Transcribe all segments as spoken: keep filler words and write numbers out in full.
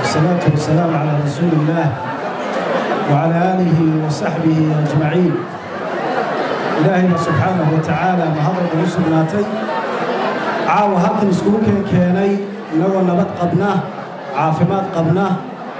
والصلاة والسلام على رسول الله وعلى آله وصحبه أجمعين. إلهي سبحانه وتعالى مهضر بنصر ناتي عاو هلكن اسكوك كيني نوى نبات قبناه عافمات قبناه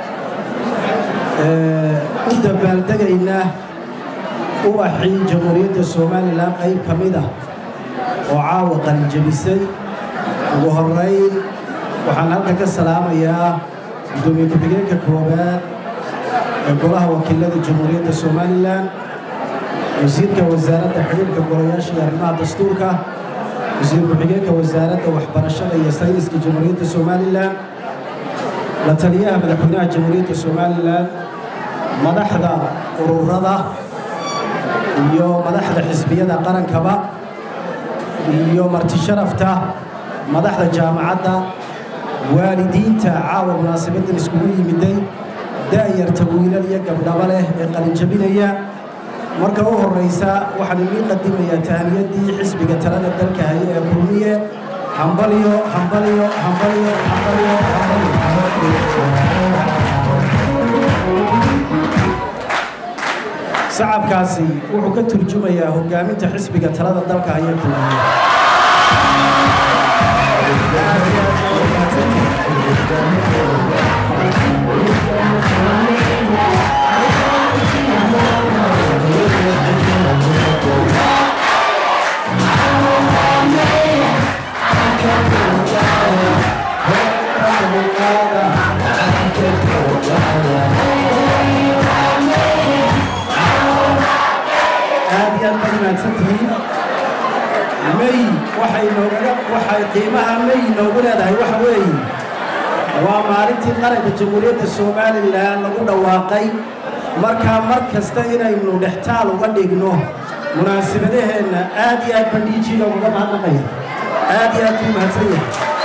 أدى بالدقيناه وحي جمهورية الصومال لا قيب كميدة وعاو قليل جبسي وهرين وحن هلك السلام يا دومي كبيرك كوبات قلها وكيلة جمهورية الصومال لان وزيرك وزارة حريرك قرياش يرمى دستورك وزير كبيرك وزارة وحبرشة يستيرس جمهورية الصومال لان لتليها مدحونا جمهورية الصومال لان مدحدا ururada iyo madaxda xisbiyada qarankaba iyo marti sharafta madaxda jaamacadda waalidiinta caawa munaasabadan iskugu yimiday daayarta wiilal iyo gabdhaba leh ee qalin jabinaya marka u horeysa waxaan idin qadimayaa tahaniyadii xisbiga talada dalka haya ee kulmiye hambaliyo hambaliyo hambaliyo hambaliyo شعب كاسي وحكى ترجمة يا هجامين تحس بقتلات الدلك هي كلها. مي waxay nooga waxay qiimaha may noogu leedahay waxa weeye waa maalintii qaranka jamhuuriyadda Soomaaliland lagu dhawaaqay marka mar kasta inaynu dhextaal uga dhigno munaasabadaheena aad iyo aad bandhijiga uga mahadnaqaya aad iyo aad u mahadsanyahay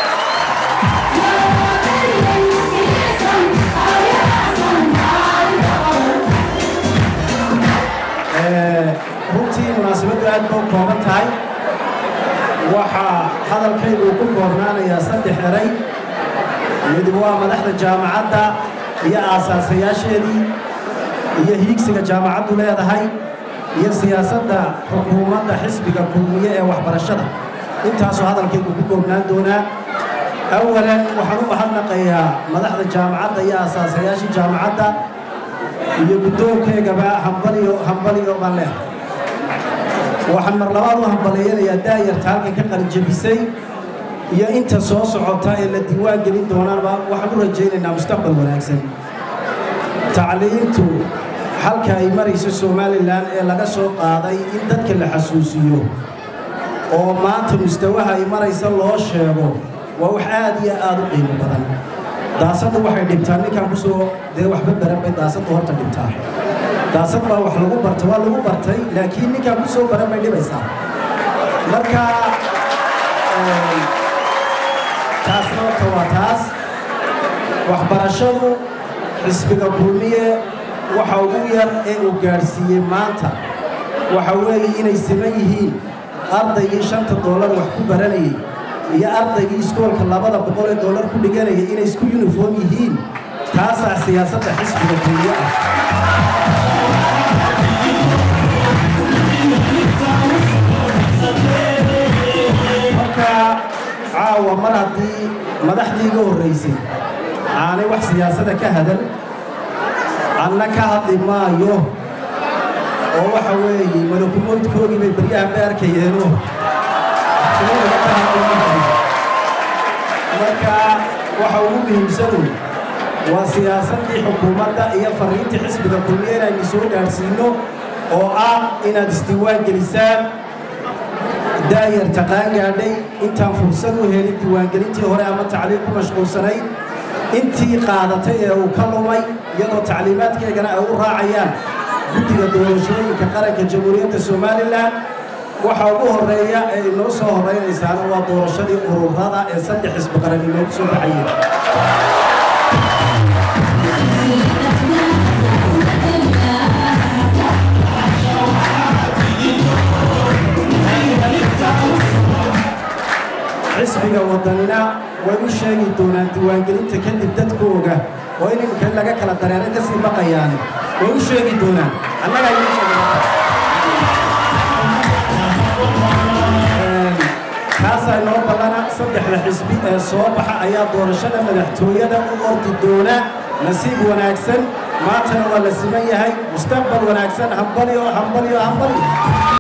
runtii munaasabadu aad buu kooban tahay waxaa hadalkaygu ku koobnaanayaa saddex eray mid waa madaxda jaamacadda iyo aasaasayaasheedii iyo hiigsiga jaamacaddu leedahay iyo siyaasadda xukuumadda xisbiga kulmiye ee waxbarashada intaasoo hadalkaygu ku koobnaan doonaa awalan waxaan u mahadnaqayaa madaxda jaamacadda iyo aasaasayaashii jaamacadda iyo guddoonkeygaba hambaliyo hambaliyo baan leehay waxaan mar labaad u hambaleeyanayaa daayarta halkan ka qalijabisay iyo inta soo socota ee la diiwaan gelin doonaanba waxaan u rajaynaynaa mustaqbal wanaagsan tacliintu halka ay marayso Soomaaliland ee laga soo qaaday in dadka la xasuusiyo oo maanta mustawaha ay marayso loo sheego waa wax aad iyo aad u qiimo badan daasadu waxay dhibtaan ninkan ku soo dee waxba baran bay daasadu horta dhibtaa daasad baa wax lagu bartay waa lagu bartay laakiin ninkan ku soo baran bay dhibaysaa marka taasna horta waa taas waxbarashadu xisbiga kulmiye waxa ugu yar ee uu gaadhsiiyey maanta waxa weeye inay siman yihiin ardaygii shanta doolar wax ku baranayay iyo ardaygii iskoolka labada boqol ee doolar ku dhiganayay inay isku uniform yihiin taasaa siyaasadda xisbiga kulmiye ah marka caawa mar haddii madaxdii iga horreysay aanay wax siyaasada ka hadal anna ka hadli maayo oo waxa weeye malakumoodkoogii bay baryahan bay arkayeeno marka waxa ugu muhiimsanu waa siyaasaddii xukuumadda iyo fariintii xisbiga kulmiye inaynu soo gaadhsiino oo ah inaad isdiiwaan gelisaan daayarta qaangaadhay intaan fursad u helin diiwaangelintii hore ama tacliim ku mashquulsanayd intii qaadatay ee uu ka lumay iyadoo tacliimaadkeegana ay u raacayaan guddiga doorashooyinka qaranka jamhuuriyadda Soomaaliland waxa ugu horeeya ee inoo soo horreynaysaana waa doorashadii ururada ee saddex xisbi qaran inoogu soo baxayeen xisbiga wadanina way u sheegi doonaan diiwaangelinta kadib dadkooga وإن كان لك كلا دريرة كسي بقياني ويشوي بدونا الله لا يشوي كاسا نوبا لنا صدح الحزبي صوبح أياد دورشنا مدحتوية وقرد الدونا نسيب وناكسن ما تنوى لسمية هاي مستقبل وناكسن همبليو همبليو همبليو